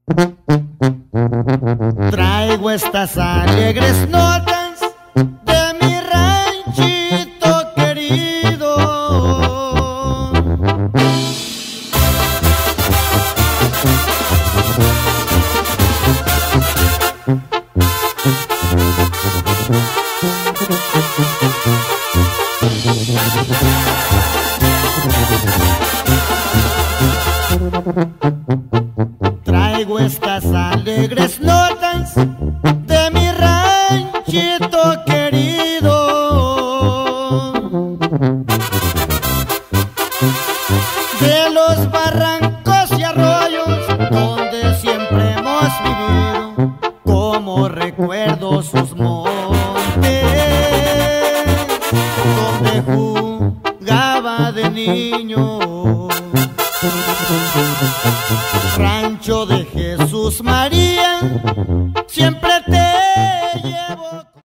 Traigo estas alegres notas de mi ranchito querido. Traigo estas alegres notas de mi ranchito querido, de los barrancos y arroyos donde siempre hemos vivido, como recuerdo sus montes donde jugaba de niño. Rancho de Jesús María,